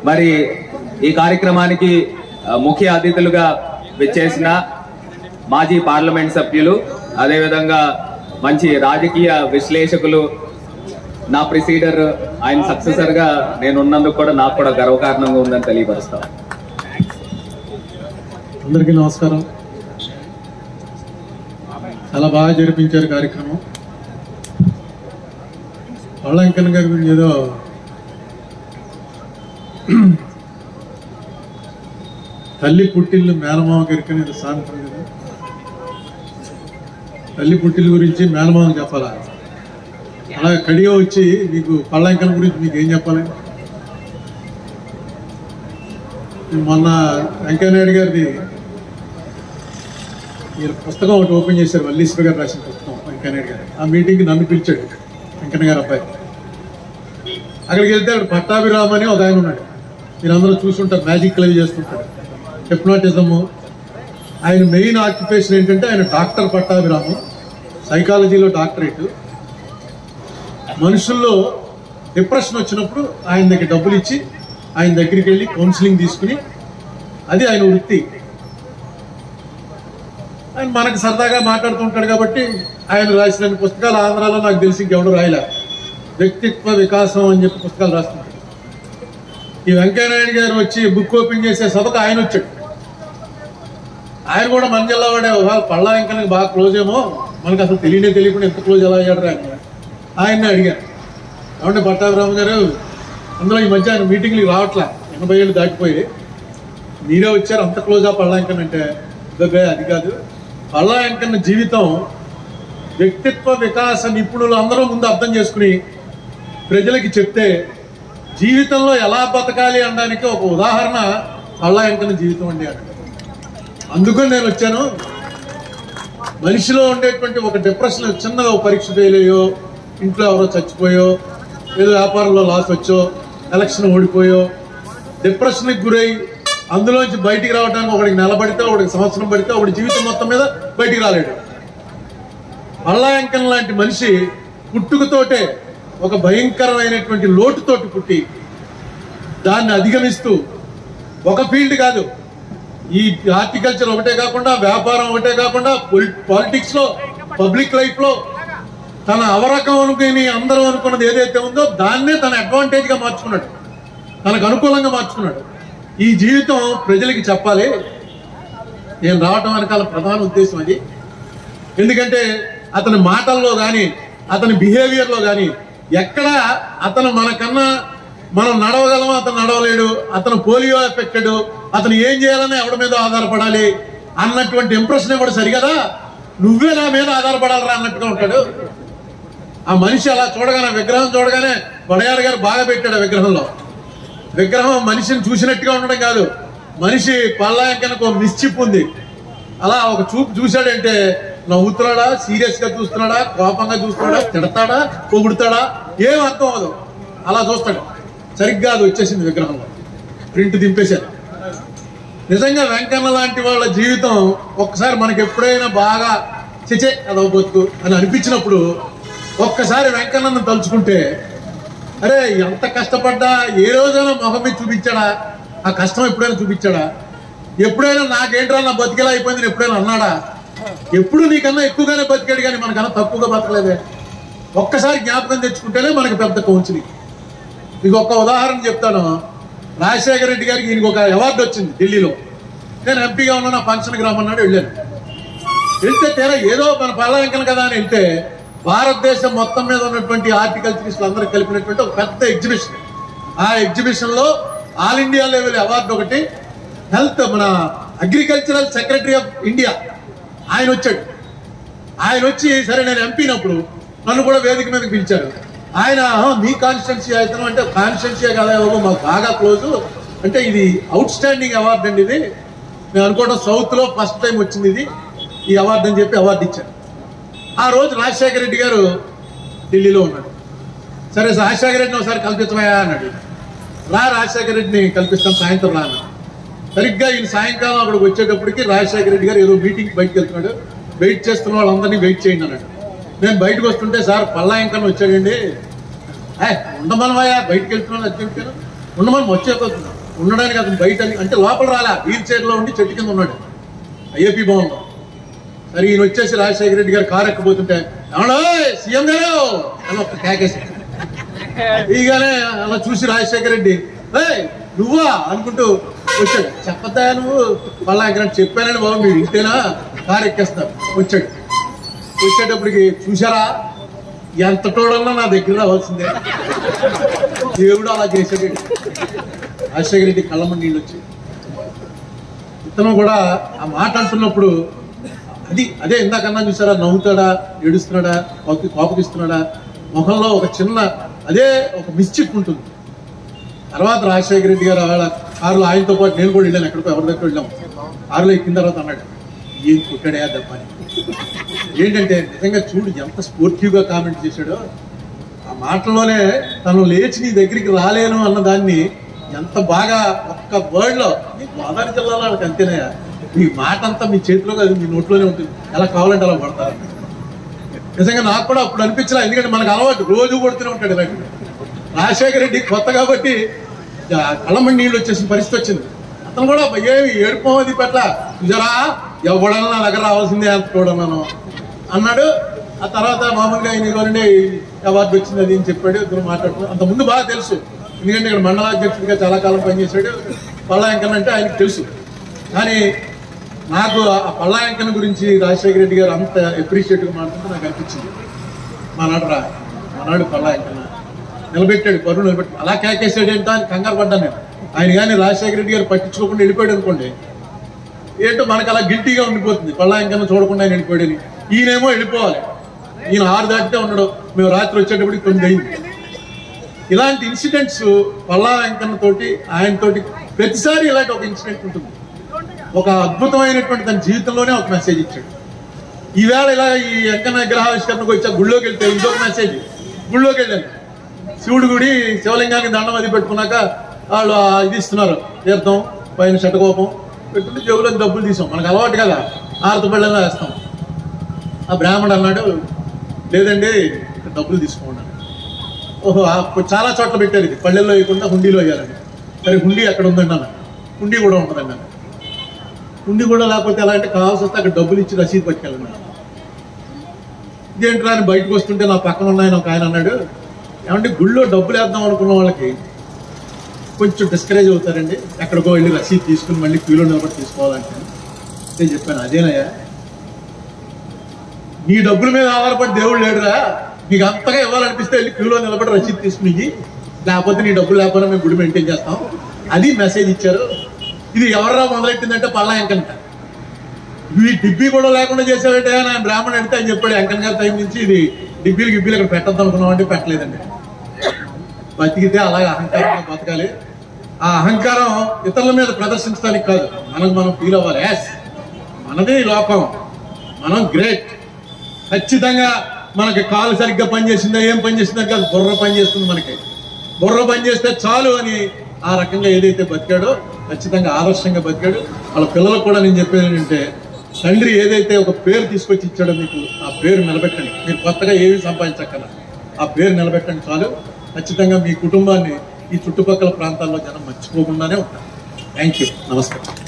మరి ఈ కార్యక్రమానికి ముఖ్య అతిథులుగా విచ్చేసిన మాజీ పార్లమెంట్ సభ్యులు, అదేవిధంగా మంచి రాజకీయ విశ్లేషకులు, నా ప్రిసీడర్, ఆయన సక్సెసర్ గా నేను ఉన్నందుకు కూడా నాకు కూడా గర్వకారణంగా ఉందని తెలియపరుస్తాను. అందరికీ నమస్కారం. చాలా బాగా జరిపించారు కార్యక్రమం. పళ్ళ వెంకన్న గారి గురించి ఏదో తల్లి పుట్టిల్లు మేనమామ గారికి అనేది సామెత కదా, తల్లి పుట్టిల్లు గురించి మేనమామ చెప్పాలా? అలా కడిగా వచ్చి మీకు పళ్ళ వెంకన్న గురించి మీకు ఏం చెప్పాలి? మొన్న వెంకయ్యనాయుడు గారిది మీరు పుస్తకం ఒకటి ఓపెన్ చేశారు, వల్లీశ్వర్ గారు రాసిన పుస్తకం వెంకయ్యనాయుడు గారు. ఆ మీటింగ్కి నన్ను పిలిచాడు వెంకన్న గారు అబ్బాయి. అక్కడికి వెళ్తే అక్కడ పట్టాభిరామ్ అని ఒక ఆయన ఉన్నాడు, మీరందరూ చూసుంటారు, మ్యాజిక్ లైవ్ చేస్తుంటాడు, హిప్నాటిజము. ఆయన మెయిన్ ఆక్యుపేషన్ ఏంటంటే ఆయన డాక్టర్ పట్టాభిరాము, సైకాలజీలో డాక్టరేట్. మనుషుల్లో డిప్రెషన్ వచ్చినప్పుడు ఆయన దగ్గర డబ్బులు ఇచ్చి ఆయన దగ్గరికి వెళ్ళి కౌన్సిలింగ్ తీసుకుని, అది ఆయన వృత్తి. ఆయన మనకు సరదాగా మాట్లాడుతుంటాడు కాబట్టి ఆయన రాసిన పుస్తకాలు ఆంధ్రాలో నాకు తెలిసి ఇంకెవడు రాయలే. వ్యక్తిత్వ వికాసం అని చెప్పి పుస్తకాలు రాస్తుంటాడు. ఈ వెంకయ్యనాయుడు గారు వచ్చి బుక్ ఓపెన్ చేసే సభకు ఆయన వచ్చాడు. ఆయన కూడా మన జిల్లా వాడే. పళ్ళ వెంకన్నకి బాగా క్లోజ్ ఏమో, మనకు అసలు తెలియకుండా ఎంత క్లోజ్ ఎలా అయ్యాడు ఆయన్ని అడిగాను. కాబట్టి పట్టాభిరామ గారు, అందులో ఈ మధ్య ఆయన మీటింగ్లకి రావట్లే, 80 ఏళ్ళు దాటిపోయి, మీరే వచ్చారు, అంత క్లోజ్ ఆ పళ్ళ వెంకన్న అంటే. అది కాదు, పళ్ళ వెంకన్న జీవితం వ్యక్తిత్వ వికాస నిపుణులు అందరూ ముందు అర్థం చేసుకుని ప్రజలకి చెప్తే జీవితంలో ఎలా బతకాలి అనడానికి ఒక ఉదాహరణ పళ్ళ వెంకన్న జీవితం అండి అని. అందుకని నేను వచ్చాను. మనిషిలో ఉండేటువంటి ఒక డిప్రెషన్, చిన్నగా ఒక పరీక్ష ఫెయిల్ అయ్యో, ఇంట్లో ఎవరో చచ్చిపోయో, ఏదో వ్యాపారంలో లాస్ వచ్చో, ఎలక్షన్ ఓడిపోయో, డిప్రెషన్కి గురై అందులోంచి బయటికి రావడానికి ఒకడికి నెల పడితే, ఒకడికి సంవత్సరం పడితే, ఒకటి జీవితం మొత్తం మీద బయటికి రాలేడు. పళ్ళ వెంకన్న లాంటి మనిషి పుట్టుకతోటే ఒక భయంకరమైనటువంటి లోటుతోటి పుట్టి దాన్ని అధిగమిస్తూ, ఒక ఫీల్డ్ కాదు, ఈ హార్టికల్చర్ ఒకటే కాకుండా, వ్యాపారం ఒకటే కాకుండా, పాలిటిక్స్ లో, పబ్లిక్ లైఫ్ లో తన అవరకం అనుకుని అందరూ అనుకున్నది ఏదైతే ఉందో దాన్నే తన అడ్వాంటేజ్ గా మార్చుకున్నాడు, తనకు అనుకూలంగా మార్చుకున్నాడు. ఈ జీవితం ప్రజలకి చెప్పాలి. నేను రావటం వెనకాల ప్రధాన ఉద్దేశం అది. ఎందుకంటే అతని మాటల్లో కానీ, అతని బిహేవియర్లో కానీ ఎక్కడ అతను మనకన్నా మనం నడవగలమో అతను నడవలేడు, అతను పోలియో ఎఫెక్టెడ్, అతను ఏం చేయాలని ఎవడి మీద ఆధారపడాలి అన్నటువంటి ఇంప్రెషన్ ఇవ్వడు. సరిగదా, నువ్వే నా మీద ఆధారపడాలరా అన్నట్టుగా ఉంటాడు ఆ మనిషి. అలా చూడగానే, విగ్రహం చూడగానే వడయారు గారు బాగా పెట్టాడు విగ్రహంలో. విగ్రహం మనిషిని చూసినట్టుగా ఉండడం కాదు, మనిషి పళ్ళ వెంకన్నకు మిస్చిప్ ఉంది. అలా ఒక చూపు చూశాడంటే నవ్వుతున్నాడా, సీరియస్ గా చూస్తున్నాడా, కోపంగా చూస్తున్నాడా, తిడతాడా, పొగుడుతాడా, ఏం అర్థం అవ్వదు. అలా చూస్తాడు. సరిగ్గా అది వచ్చేసింది విగ్రహంలో, ప్రింట్ దింపేశారు. నిజంగా వెంకన్న లాంటి వాళ్ళ జీవితం ఒక్కసారి మనకి ఎప్పుడైనా బాగా చిచే అదవ బతుకు అని అనిపించినప్పుడు ఒక్కసారి వెంకన్నను తలుచుకుంటే, అరే ఎంత కష్టపడ్డా, ఏ రోజైనా మొహం మీద చూపించాడా, ఆ కష్టం ఎప్పుడైనా చూపించాడా, ఎప్పుడైనా నాకేంట్రా నా బతికేలా అయిపోయిందని ఎప్పుడైనా అన్నాడా? ఎప్పుడు నీకన్నా ఎక్కువగానే బతికాడు కానీ మనకన్నా తక్కువగా బతకలేదే. ఒక్కసారి జ్ఞాపకం తెచ్చుకుంటేనే మనకు పెద్ద కౌన్సిలింగ్. మీకు ఒక్క ఉదాహరణ చెప్తాను. రాజశేఖర రెడ్డి గారికి ఈయనకి ఒక అవార్డు వచ్చింది ఢిల్లీలో. నేను ఎంపీగా ఉన్నా, ఫంక్షన్కి రమ్మన్నాడు, వెళ్ళాను. వెళ్తే తీరా ఏదో మన పళ్ళ వెంకన్న కదా అని వెళ్తే భారతదేశం మొత్తం మీద ఉన్నటువంటి హార్టికల్చరిస్టులు అందరూ కలిపినటువంటి ఒక పెద్ద ఎగ్జిబిషన్. ఆ ఎగ్జిబిషన్ లో ఆల్ ఇండియా లెవెల్ అవార్డు ఒకటి, హెల్త్ మన అగ్రికల్చరల్ సెక్రటరీ ఆఫ్ ఇండియా ఆయన వచ్చాడు. ఆయన వచ్చి, సరే నేను ఎంపీనప్పుడు నన్ను కూడా వేదిక మీదకి పిలిచారు. ఆయన మీ కాన్స్టిట్యున్సీ అవుతాను అంటే, కాన్స్టిట్యున్సీ కదా మాకు బాగా క్లోజు అంటే, ఇది అవుట్ స్టాండింగ్ అవార్డు అండి, ఇది నేను అనుకోవడం సౌత్ లో ఫస్ట్ టైం వచ్చింది ఇది ఈ అవార్డు అని చెప్పి అవార్డు ఇచ్చారు. ఆ రోజు రాజశేఖర రెడ్డి గారు ఢిల్లీలో ఉన్నాడు. సరే రాజశేఖర రెడ్డిని ఒకసారి కల్పించమయ్యా అన్నాడు. రాజశేఖర రెడ్డిని కల్పిస్తాం, సాయంత్రం రా అన్నాడు. సరిగ్గా ఈయన సాయంకాలం అక్కడికి వచ్చేటప్పటికి రాజశేఖర రెడ్డి గారు ఏదో మీటింగ్ బయటకు వెళ్తున్నాడు. వెయిట్ చేస్తున్న వాళ్ళందరినీ వెయిట్ చేయండి అన్నాడు. నేను బయటకు వస్తుంటే, సార్ పళ్ళ వెంకన్న వచ్చాడండి. ఉండమనవయ్యా, బయటకు వెళ్తున్నాను, అది ఉండమని వచ్చేపోతున్నాను. ఉండడానికి అతను బయట అంటే లోపల రాలే, వీల్ చైర్లో ఉండి చెట్టు కింద ఉన్నాడు ఏపీ భవన్లో. సరే ఈయన వచ్చేసి రాజశేఖర రెడ్డి గారు కారు ఎక్కబోతుంటే ఏమన్నా సీఎం గారు అని ఒక కేకేసి ఈగానే అలా చూసి రాజశేఖర రెడ్డి నువ్వా అనుకుంటూ వచ్చాడు. చెప్పద్దా నువ్వు మళ్ళా ఇక్కడ చెప్పానని బాబు మీరు ఇంతేనా కారు ఎక్కేస్తారు. వచ్చాడు. వచ్చేటప్పటికి చూసారా ఎంత టోడన్నా నా దగ్గర రావాల్సిందే. దేవుడు అలా చేశాడు. రాజశేఖర రెడ్డి కళ్ళమ్మ నీళ్ళు వచ్చి ఇతను కూడా ఆ మాట అంటున్నప్పుడు అదే ఇందాకన్నా చూసారా, నవ్వుతాడా, ఏడుస్తున్నాడా, కోపగిస్తున్నాడా, ముఖంలో ఒక చిన్న అదే ఒక మిస్చిప్ ఉంటుంది. తర్వాత రాజశేఖర రెడ్డి గారు కారులో ఆయనతో పాటు నేను కూడా వెళ్ళాను, ఎక్కడికో ఎవరి దగ్గర వెళ్ళాము. కారులో ఎక్కిన తర్వాత అన్నాడు ఏం కొట్టాడా దెబ్బ అని. ఏంటంటే నిజంగా చూడు ఎంత స్పోర్టివ్గా కామెంట్ చేశాడో. ఆ మాటల్లోనే తను లేచి నీ దగ్గరికి రాలేను అన్న దాన్ని ఎంత బాగా ఒక్క వర్డ్లో, మీ గోదావరి జిల్లాలో వాళ్ళకి అంతేనయ్యా, మీ మాట అంతా మీ చేతిలో కాదు మీ నోట్లోనే ఉంటుంది, ఎలా కావాలంటే అలా పడతారు. నిజంగా నాకు కూడా అప్పుడు అనిపించలే, ఎందుకంటే మనకు అలవాటు రోజు కొడుతూనే ఉంటాడు ఇలాంటి. రాజశేఖర రెడ్డి కొత్త కాబట్టి కళ్ళమని నీళ్ళు వచ్చేసిన పరిస్థితి వచ్చింది. అతను కూడా ఏమి ఏడుపోది పట్ల జరా ఎవడన్నా నా దగ్గర రావాల్సిందే అంత చూడన్నాను అన్నాడు. ఆ తర్వాత మామూలుగా ఆయన ఇవ్వాలంటే అవార్డు వచ్చింది అది అని చెప్పాడు. ఇద్దరు మాట్లాడుతున్నాడు. అంత ముందు బాగా తెలుసు, ఎందుకంటే ఇక్కడ మండలాధ్యక్షుడిగా చాలా కాలం పనిచేశాడు. పల్లా వెంకన్న అంటే ఆయనకు తెలుసు. కానీ నాకు ఆ పల్లా వెంకన్న గురించి రాజశేఖర రెడ్డి గారు అంత అప్రిషియేట్గా మాట్లాడుతూ నాకు అనిపించింది. మనాడు పల్లా వెంకన్న నిలబెట్టాడు, పరువు నిలబెట్టాడు. అలా కేకేసాడు ఏంటో అని కంగారు పడ్డాను నేను. ఆయన కానీ రాజశేఖర రెడ్డి గారు పట్టించుకోకుండా వెళ్ళిపోయాడు అనుకోండి, ఏంటో మనకు అలా గిల్టీగా ఉండిపోతుంది. పల్లా వెంకన్న చూడకుండా ఆయన వెళ్ళిపోయాడని. ఈయనేమో వెళ్ళిపోవాలి, ఈయన 6 దాటితే ఉండడు, మేము రాత్రి వచ్చేటప్పటికి 9 అయింది. ఇలాంటి ఇన్సిడెంట్స్ పల్లా వెంకన్న తోటి ఆయనతోటి ప్రతిసారి ఇలాంటి ఒక ఇన్సిడెంట్ ఉంటుంది. ఒక అద్భుతమైనటువంటి తన జీవితంలోనే ఒక మెసేజ్ ఇచ్చాడు. ఈవేళ ఇలా ఈ వెంకన్న విగ్రహావిష్కరణకు వచ్చా గుళ్ళోకి వెళ్తే ఇంకొక మెసేజ్. గుళ్ళోకి వెళ్ళాను, శివుడి గుడి శివలింగానికి దండం అది పెట్టుకున్నాక వాళ్ళు ఇది ఇస్తున్నారు, తీర్థం పైన షటకోపం పెట్టుకుంటే జోబులో డబ్బులు తీసాం, మనకు అలవాటు కదా, ఆరత పళ్ళెలా వేస్తాం. ఆ బ్రాహ్మణుడు అన్నాడు లేదండి డబ్బులు తీసుకోండి. ఓహో చాలా చోట్ల పెట్టారు, ఇది పళ్ళెల్లో వేయకుండా హుండీలో వేయాలండి. సరే హుండీ ఎక్కడ ఉందండి అన్న. హుండీ కూడా ఉంటుందండి అన్న. హుండీ కూడా లేకపోతే ఎలా అంటే కావాల్సి వస్తే అక్కడ డబ్బులు ఇచ్చి రసీదు పట్టుకెళ్ళండి. ఇదేంటి అని బయటకు వస్తుంటే నా పక్కన ఉన్నాయని ఒక ఆయన అన్నాడు, ఏమంటే గుళ్ళో డబ్బులు వేద్దాం అనుకున్న వాళ్ళకి కొంచెం డిస్కరేజ్ అవుతారండి, ఎక్కడికో వెళ్ళి రసీదు తీసుకుని మళ్ళీ క్యూలో నిలబడి తీసుకోవాలంటే. నేను చెప్పాను అదేనయ్యా, నీ డబ్బుల మీద ఆధారపడి దేవుడు లేడురా, నీకు అంతగా ఇవ్వాలనిపిస్తే వెళ్ళి క్యూలో నిలబడి రసీదు తీసుకుని, లేకపోతే నీ డబ్బులు లేకపోయినా మేము గుడి మెయింటైన్ చేస్తాం. అది మెసేజ్ ఇచ్చారు. ఇది ఎవర్రా మొదలెట్టిందంటే పల్లా వెంకన్న. ఈ డిబ్బీ కూడా లేకుండా చేసావంటే ఆయన బ్రాహ్మణుడు అంటే ఆయన చెప్పాడు, వెంకన్న గారి టైం నుంచి ఇది గిబ్బీలు అక్కడ పెట్టద్దాం అనుకున్నామంటే పెట్టలేదండి. బతికితే అలాగే అహంకారంగా బతకాలి. ఆ అహంకారం ఇతరుల మీద ప్రదర్శించడానికి కాదు, మనకు మనం ఫీల్ అవ్వాలి. యాస్ మనదే లోకం, మనం గ్రేట్. ఖచ్చితంగా మనకి కాలు సరిగ్గా పనిచేసిందా ఏం పనిచేసిందా కాదు, బుర్ర పనిచేస్తుంది. మనకి బుర్ర పనిచేస్తే చాలు అని ఆ రకంగా ఏదైతే బతికాడో ఖచ్చితంగా ఆదర్శంగా బతికాడు. వాళ్ళ పిల్లలకు కూడా నేను చెప్పేది ఏంటంటే, తండ్రి ఏదైతే ఒక పేరు తీసుకొచ్చి ఇచ్చాడో మీకు ఆ పేరు నిలబెట్టండి. మీరు కొత్తగా ఏమీ సంపాదించక్కల, ఆ పేరు నిలబెట్టండి చాలు. ఖచ్చితంగా మీ కుటుంబాన్ని ఈ చుట్టుపక్కల ప్రాంతాల్లో జనం మర్చిపోకుండానే ఉంటారు. థ్యాంక్ యూ, నమస్కారం.